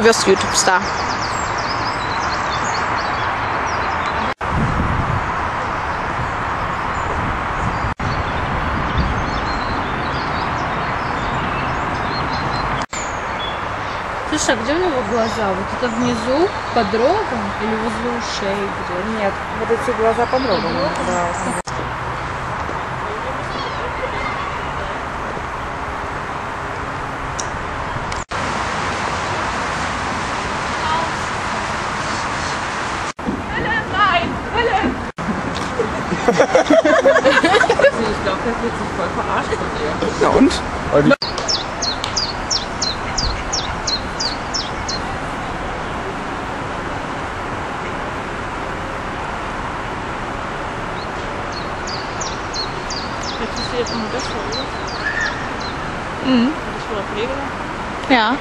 Du wirst YouTube-Star. Слушай, а где у него глаза? Вот это внизу, под рогом или возле ушей? Где? Нет, вот эти глаза под рогом. Да. Ich glaube, der wird sich voll verarscht von dir. Ja und? Jetzt ist sie jetzt immer besser, oder? Mhm. Das war doch Pflege. Ja.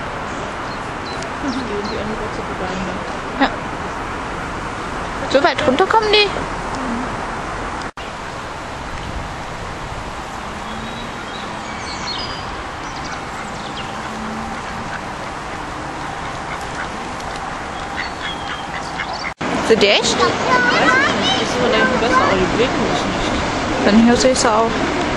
Die andere zu vorbei. So weit runter kommen die? Sind die echt? Das ist vielleicht besser, aber die blicken mich nicht. Dann hier sehe ich sie auch.